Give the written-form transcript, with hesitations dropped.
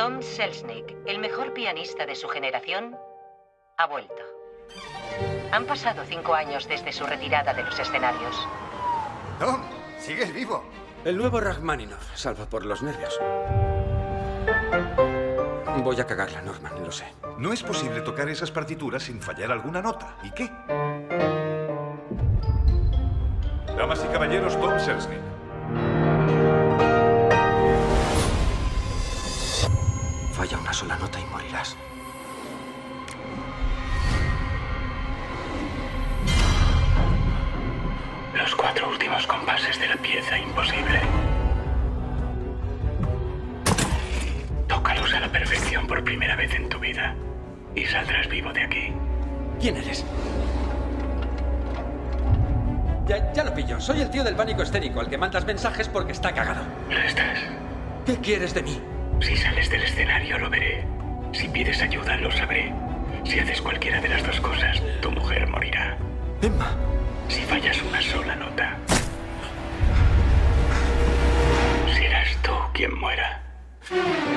Tom Selznick, el mejor pianista de su generación, ha vuelto. Han pasado 5 años desde su retirada de los escenarios. Tom, sigues vivo. El nuevo Rachmaninoff, salvo por los nervios. Voy a cagarla, Norman, lo sé. No es posible tocar esas partituras sin fallar alguna nota. ¿Y qué? Damas y caballeros, Tom Selznick. Falla una sola nota y morirás. Los 4 últimos compases de la pieza imposible. Tócalos a la perfección por primera vez en tu vida y saldrás vivo de aquí. ¿Quién eres? Ya lo pillo. Soy el tío del pánico escénico, al que mandas mensajes porque está cagado. ¿Lo estás? ¿Qué quieres de mí? Si sales del escenario, lo veré. Si pides ayuda, lo sabré. Si haces cualquiera de las dos cosas, tu mujer morirá. Emma. Si fallas una sola nota, serás tú quien muera.